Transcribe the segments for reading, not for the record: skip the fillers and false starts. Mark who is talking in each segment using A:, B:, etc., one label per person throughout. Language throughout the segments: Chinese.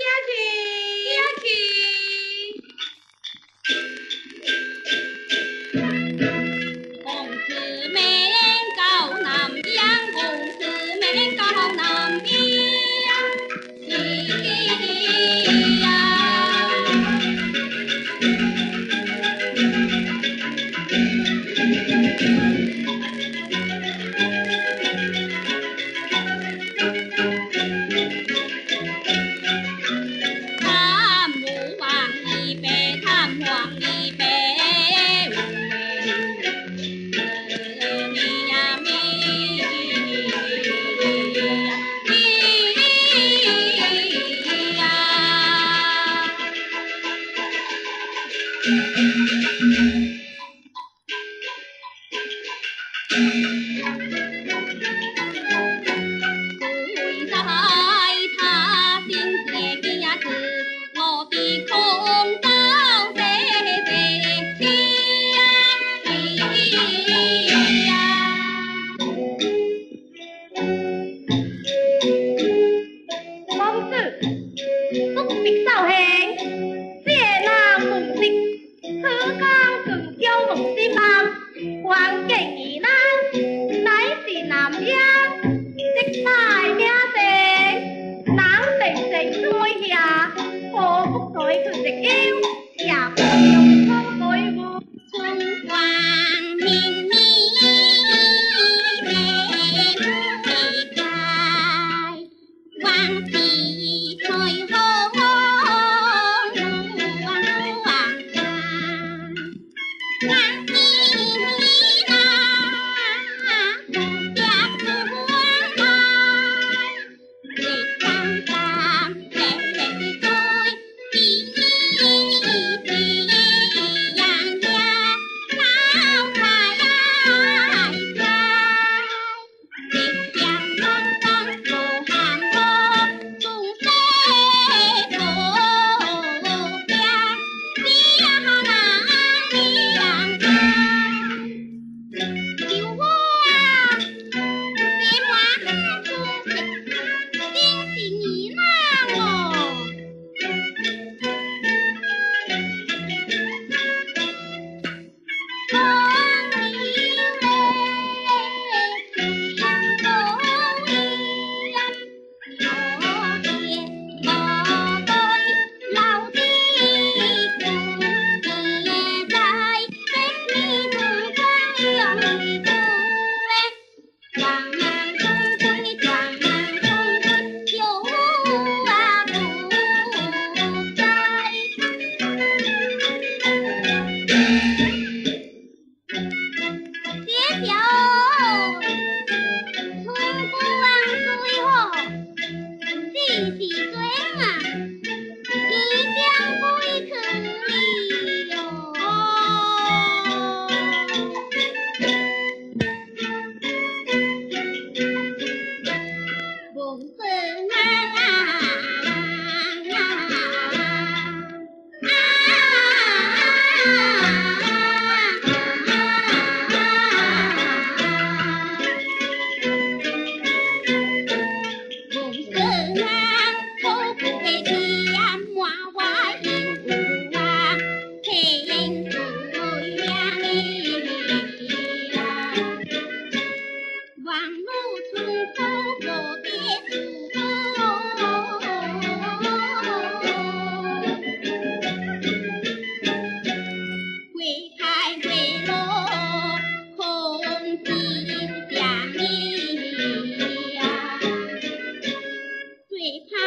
A: 最怕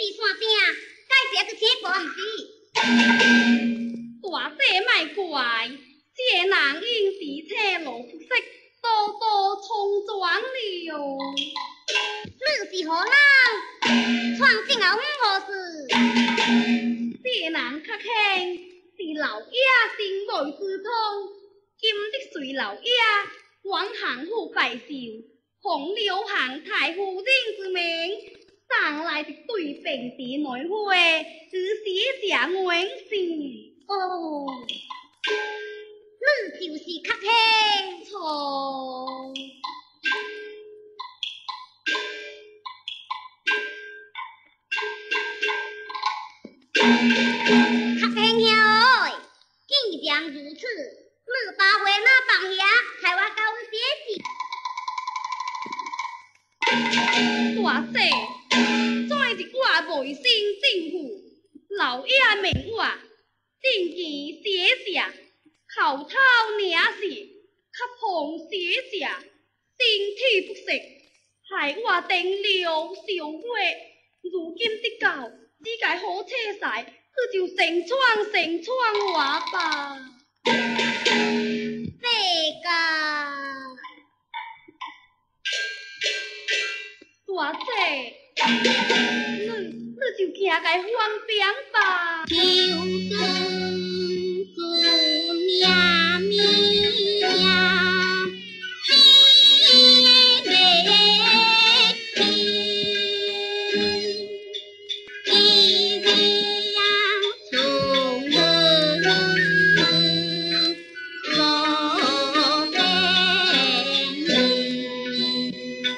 A: 山顶，该是去天报毋是？
B: 大姐莫怪，这人因是车路不识，多多冲撞了。
A: 你是何人？闯进后何事？
B: 这人较轻，是老爷心内之痛，今日随老爷往行府拜寿，奉刘行太夫人之命，上来一对并氏内会，只写下原事。
A: 哦，你就是较轻。
B: 错。
A: 较轻兄哎，既然如此，你把话哪放遐，害我教阮写字。
B: 大姐，昨日我未生政府，老爷命我定期写下，口头领是，较碰写下，身体不适，害我等了上月，如今得到，只该好车赛，佢就成闯我吧。
A: 这个。
B: 大姐，你就行该方便吧。
A: 就算命呀，天雷一样从人落分离。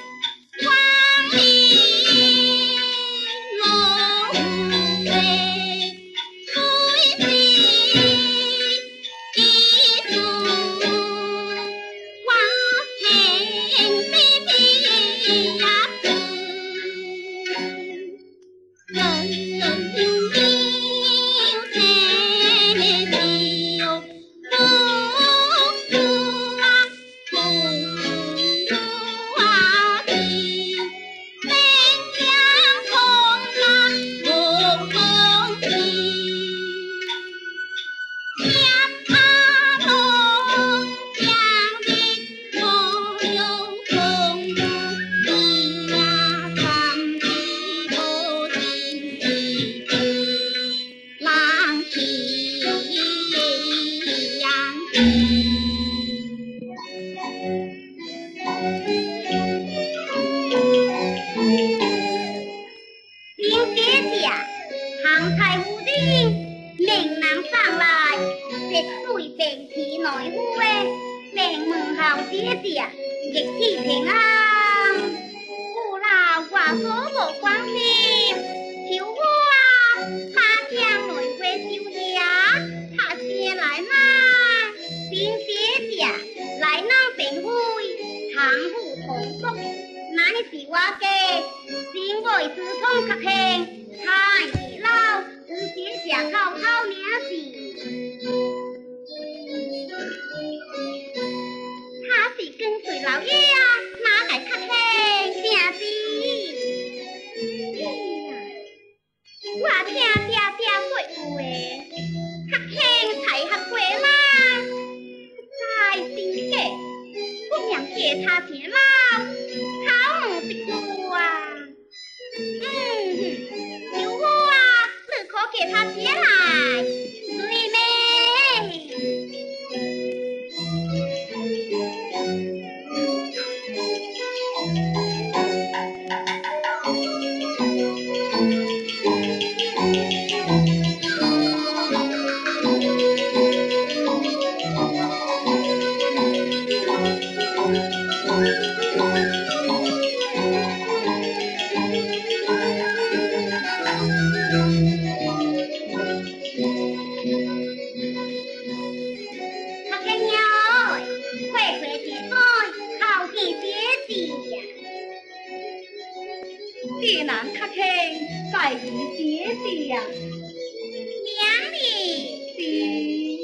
B: 这人较轻，在于写下。
A: 娘哩
B: 是。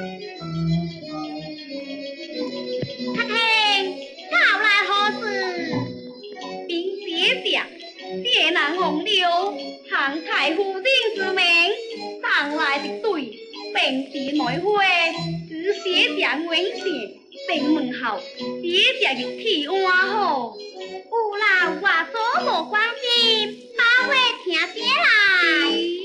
A: 较轻，到来何事？
B: 平地内花，只写下永线，城门后写下日天安好。
A: 有啦，话所无关心，把话听起来。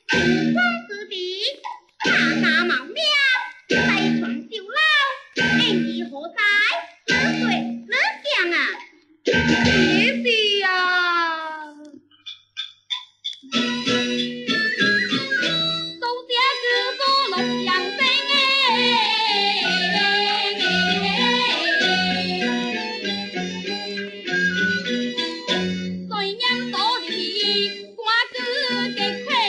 A: 光是的大大毛命，在床就老，演义何在？哪岁哪讲啊？
B: 谢谢呀。手下只做龙阳生谁娘做的瓜子给快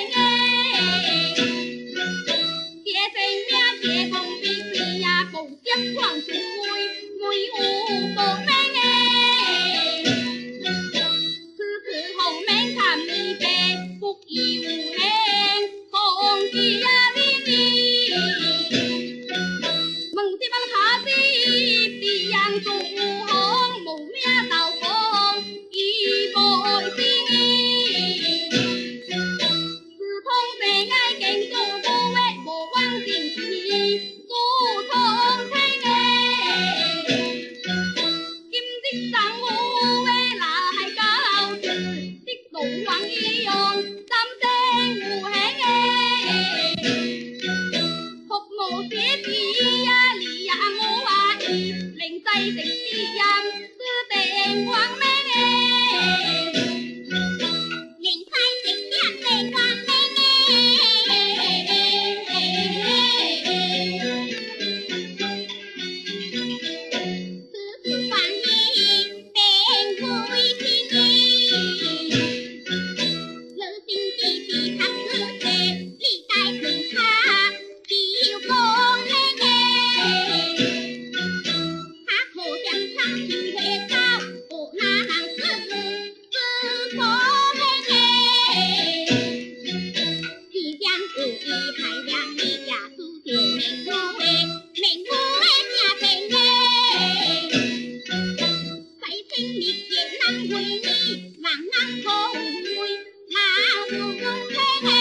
B: 接生命接同的是呀，共接光水每有个命此后面看你白福义无限，同志呀你梦的梦下的地样中红无命道风一个心自通世爱敬主不为无忘情事主通听今日上午为来教子的龙王一样三声无限服务写字呀你呀我话意令制定之音是定光明
A: 令在直点地光明此光阴并非天老定地地他可是历代存他有功名他可将他去黑高我那能是所即将故意害两你家属就命我命我家庭在听你也能为你忙能后悔那无嘿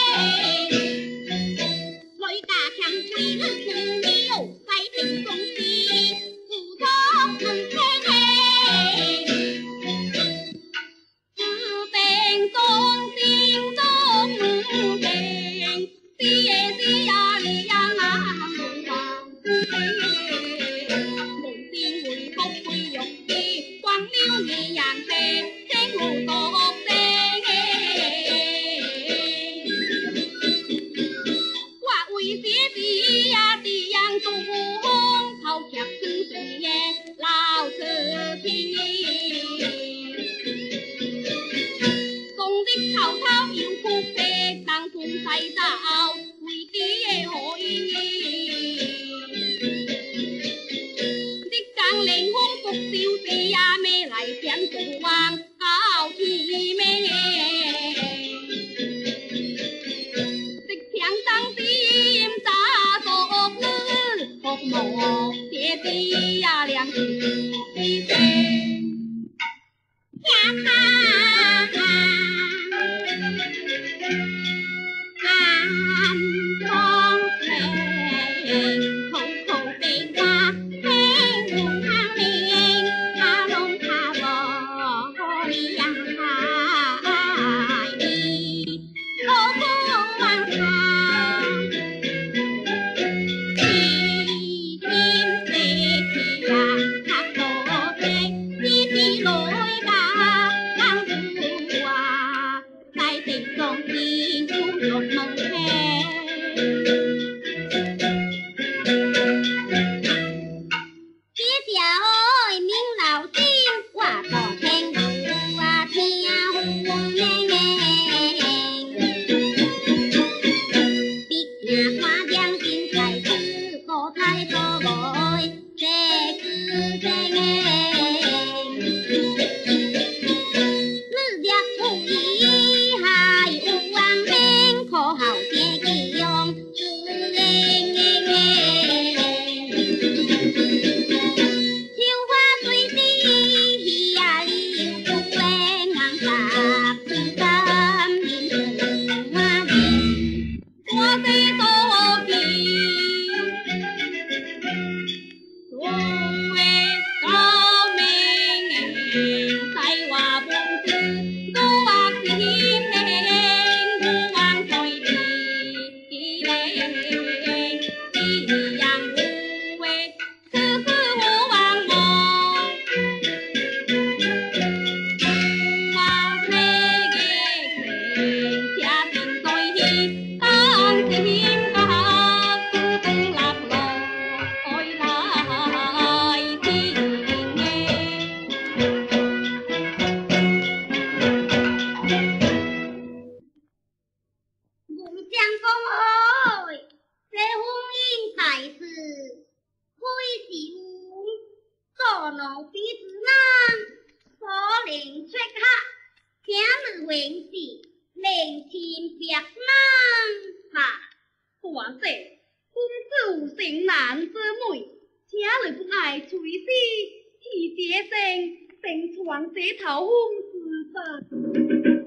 A: 来家强归了苦了在庭中是不错能听
B: 自定中心中定是呀你呀龙王梦见回复回玉衣光了你人生青湖多话为写字呀地样中头贴出水耶老车天送的草草要哭白当风晒到为的可以的江陵风福笑是呀咩来想做王高天咩的强当点咋做了服务写的呀两字一声
A: 呀哈安中美口口悲话悲无他名他龙他佛里呀你都不忘他一心对起呀他所对一心来吧当混子，令天别难下。
B: 大姐，公主性难之美，请你不爱随师，替姐正床这头风事吧。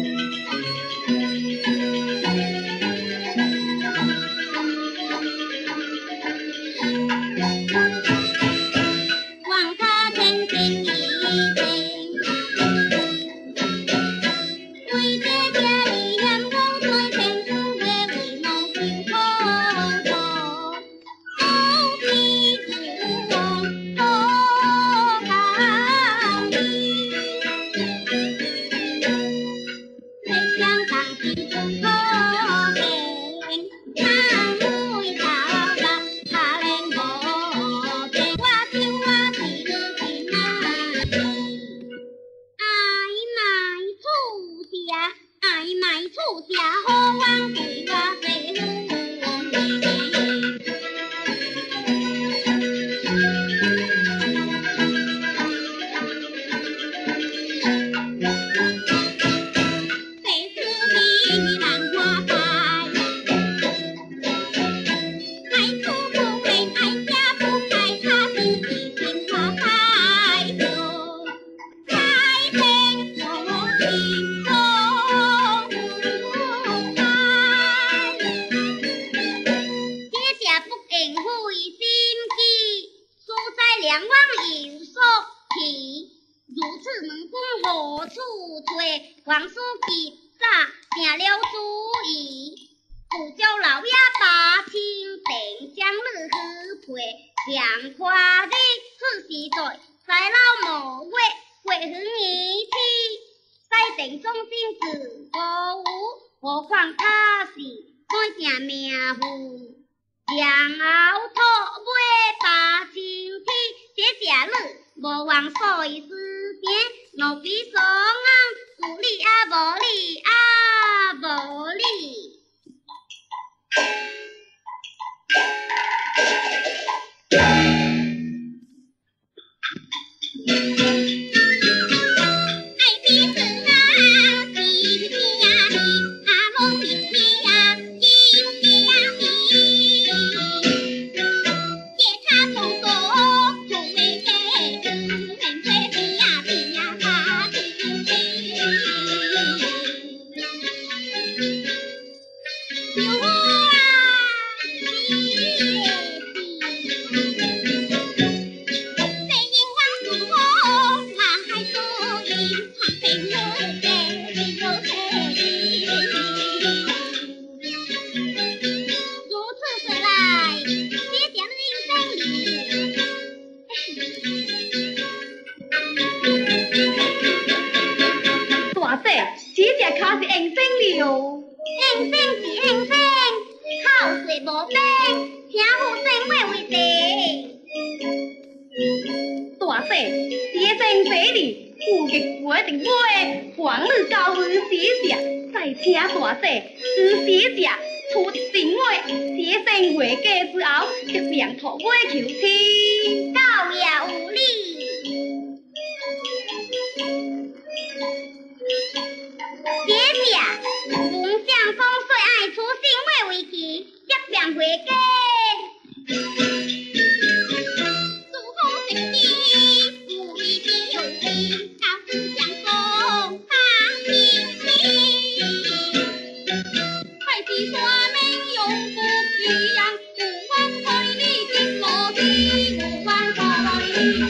A: 望他真心一定，为这家里人我最清楚的为侬求好，好比主公好高明，没想当起不可见，看妹头吧，他连我变我听我提了心啊，爱买厝下，好往对我最两往有所期，如此问君何处找？王书记早定了主意，不叫老爷把亲定将日去陪，强夸你此时在老莫话，会很义气，在定中心自无何况他是我正命妇。然后托买把青天，这下日无枉所以时间，我比双昂有理啊无理啊无理。爱彼此啊，彼此呀彼，梦彼此呀，今彼呀彼。应声是应声，口水无冰，听父声话为地。
B: 大姐，姐正这里，有日我一定买，黄日高日写下，再请大姐去写下，出定位，姐正回家之后，一两托买求亲，
A: 倒也有理。姐姐，梦想中虽爱出心为期，一两回家。祝福成年，有理必有理，高思相逢把情情。还是说明永不一样，不枉对你的落地，不枉对你。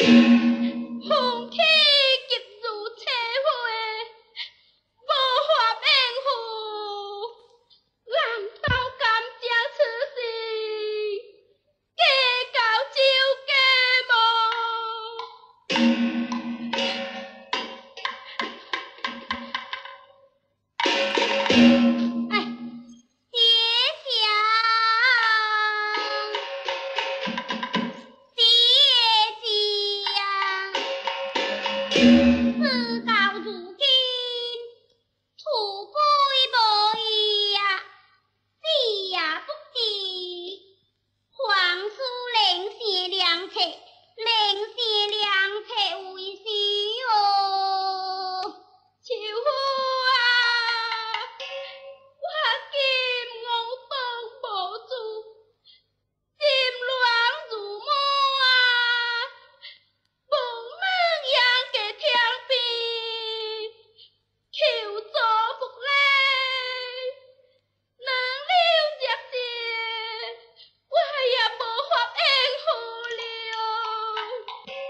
B: 风气急如车花，无法应付，人斗甘蔗出世，计较酒家无。哎，
A: 自到如今，出归无依呀，死也不知。皇叔令写良策，令写良策为谁哦？
B: 秋夫啊，我今我放无住，心乱如麻啊！无能养个天边，求助不来，能了日子，我也无法应付了。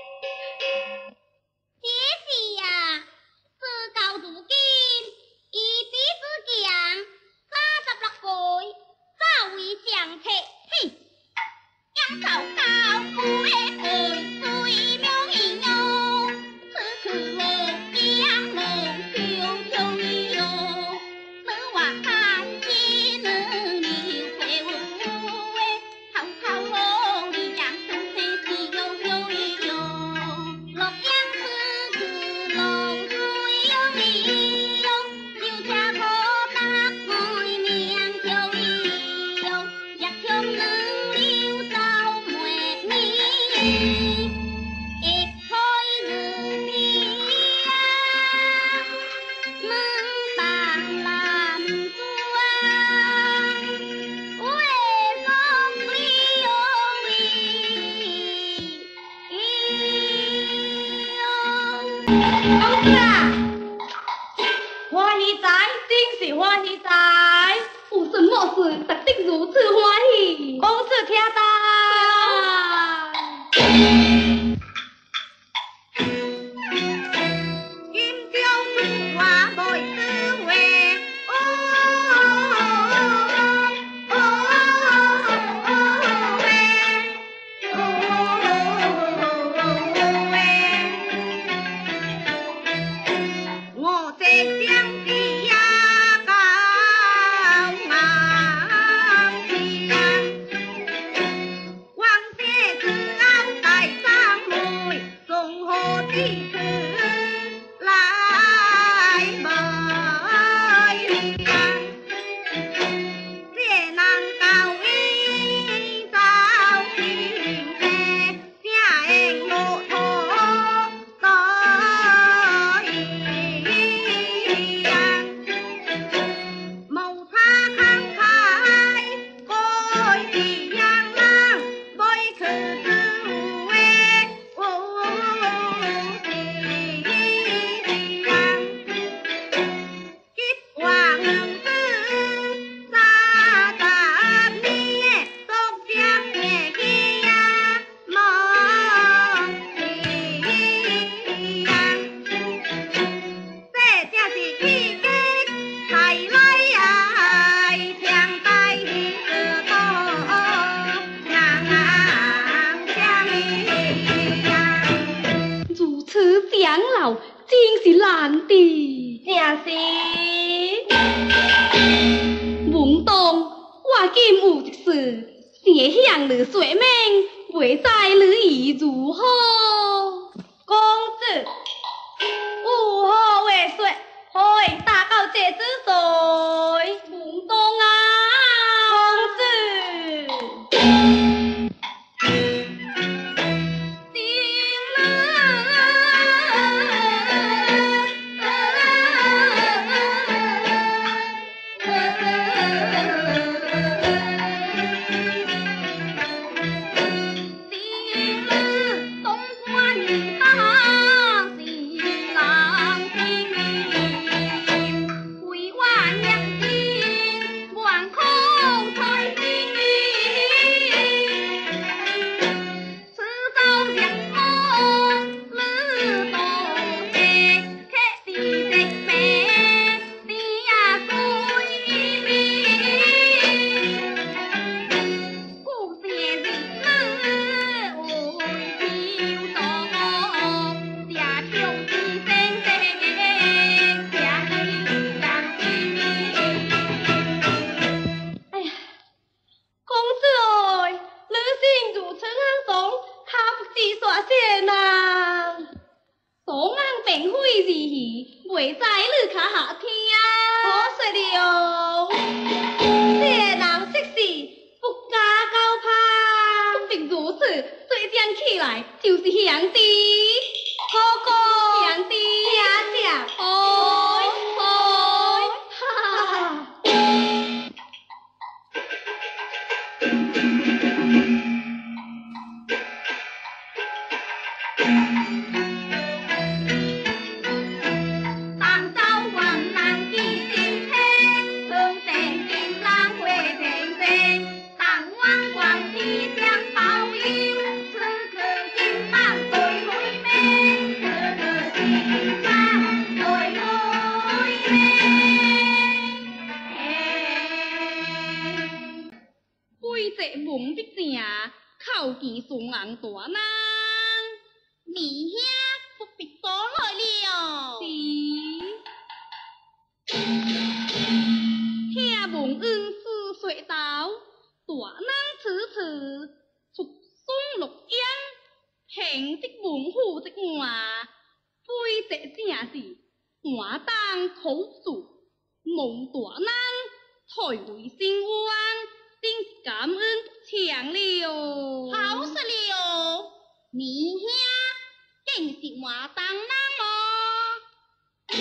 A: 这是呀，自到如今，一比之强，36岁，早为上策。哼，养草高富的爱，最妙意哟，此去无将无求求伊哟，你话看见你流血无诶，偷偷我你养出些是哟哟伊哟，洛阳此去龙水哟伊哟，就车可搭开名叫伊哟，日向你流走梅面，一开日面呀，门当拦住啊，为风里哟
B: 公子啊，欢喜哉，真是欢喜哉！有什么事值得如此欢喜？公子听到。
A: 今朝主话袂思话，我这将士呀高昂天，王谢自傲大张梅，从何之处来为娘？这难教伊走天地，正应骆驼在阳，无差慷慨改是样人，为去自为无是样，结话硬子30年，独将夜去呀梦是样。这正是气节才来呀，强大是多难相依呀。
B: 如此长老，真是难的。正是。文东，我今有一事，想向你说明，未知你意如何？公子，有何话说？可以打到这之水。文东啊，公子。 免费而已，袂知你卡下天啊！
C: 好说了，这个人识事，不加高攀。
B: 不仅如此，最讲起来就是兄弟。
C: 好哥，
B: 兄弟，
C: 谢谢。
B: 哎哎，哈哈哈！
A: 当朝云能见天青，向正见冷会平静。当晚光之相报应，此刻今晚对会面，此刻今晚对会面。
B: 规则梦的正，靠见双人大人。
A: 二兄不必多来了。
B: 听闻恩师说道，大人此次出松洛阳，平的文虎的话，非这正是我当口述，望大人退回新湾，真感恩强了。
A: 好说了，二兄竟是我当人么？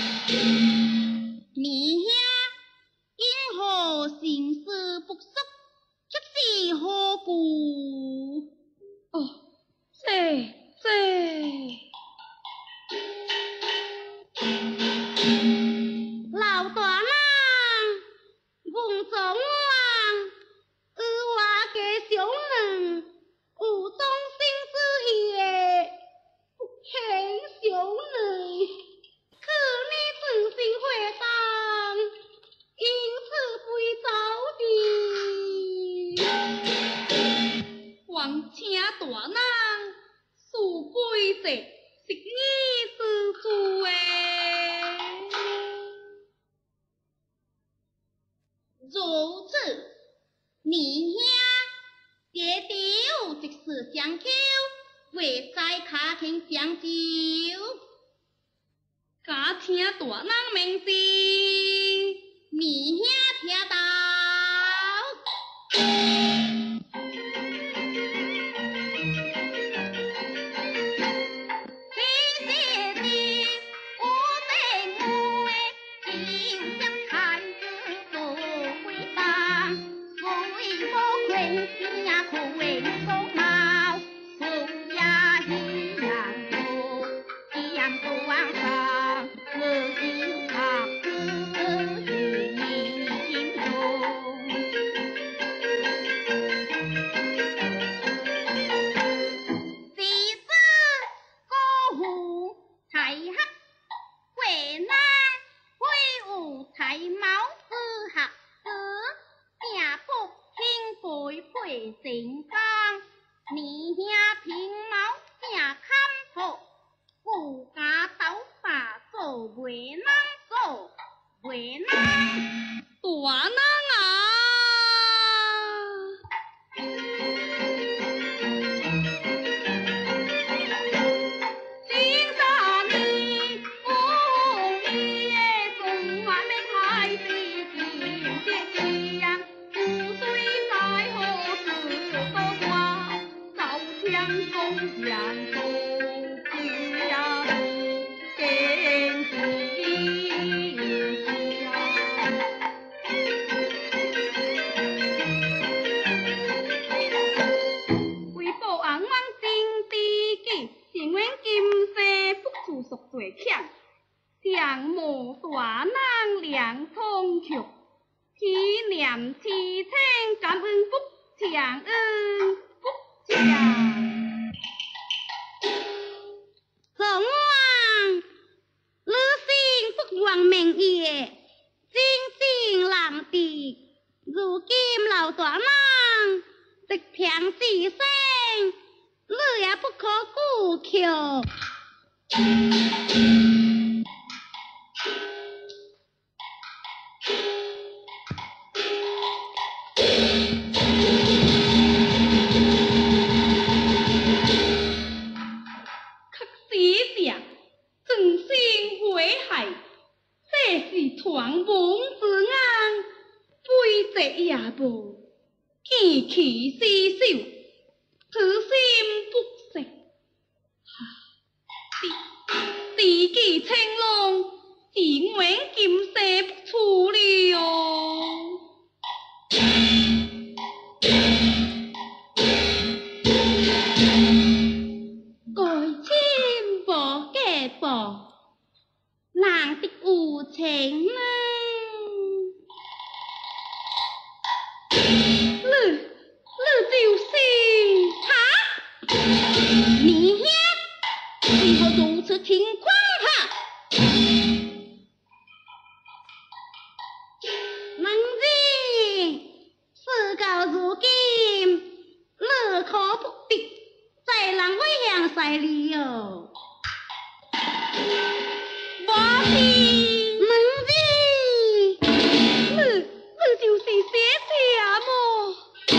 A: 二兄因何行事不淑，却是何故？
B: 哦，这。
A: 老大人，奉总王，我家小人有忠心之业，不欠小人，可你自行回当，因此非走的。
B: 王请大人恕规则，是你之主诶。
A: 如此，二兄这条即是相求，未在卡卿相救。
B: 假请大人明示。
A: 二兄听到。成功，二兄平毛正坎坷，顾家斗法做为难做为难，
B: 大人啊！向无大人两通曲，体念痴情感恩不强恩不强。
A: 龙王，你心不忘名业，真正难敌。如今老大人直平自身，你也不可顾求。
B: 正廝守，此心不息。地地青龙，自愿金蛇不出了。
C: 该千步结步，难敌无情啊！你就是你兄，为何如此情况下？能人，事到如今，你可不必再让我向西里哦。我是能人，
B: 你就是写下么？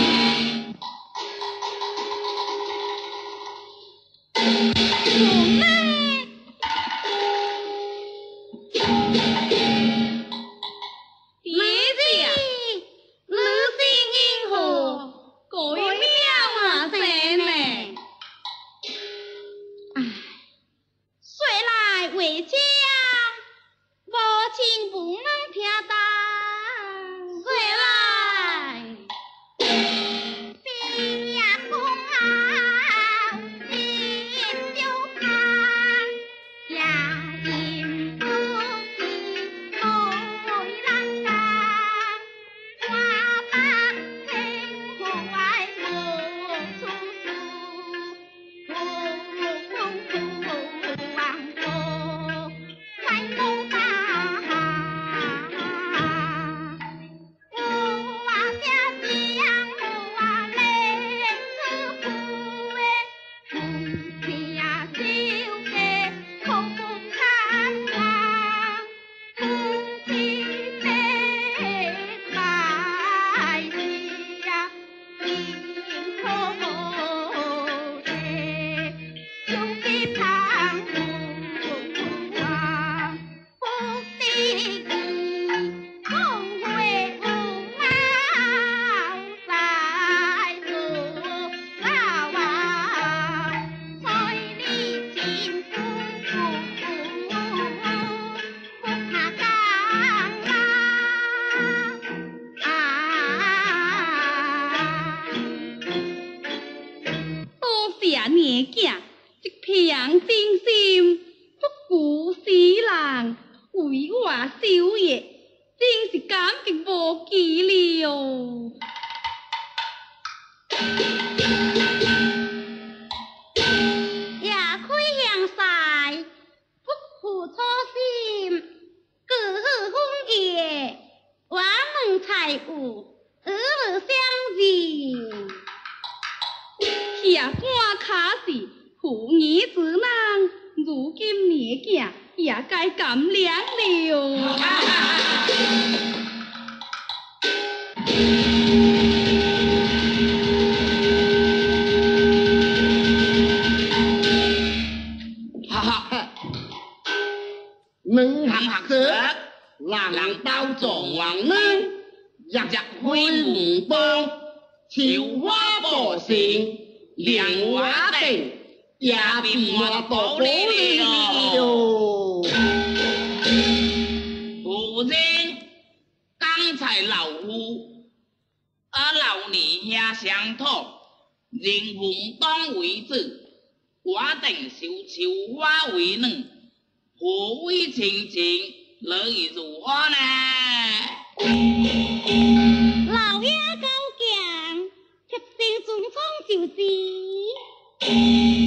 B: 年囝一片真心，不顾世人为我守夜，真是感激无期了。
C: 夜开向西，不负初心，过好风夜，我们才有儿女相认。
B: 下半卡是父儿之人，如今年囝也该感凉了。
D: 哈哈，两行合作，人斗状元呢，日日开门帮，潮花报信。亮我定，也变我道理了。夫人，刚才老夫老年兄相托，人奉当为子，我定收潮花为女，何为情情，乐意如何呢？
C: 老爷刚讲，贴身顺风就是。